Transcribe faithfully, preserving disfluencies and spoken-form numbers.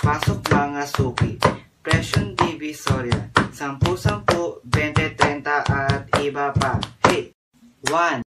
Pasok mga suki, presyong divisoria, sampu-sampu, bente, trenta at iba pa. Hey! one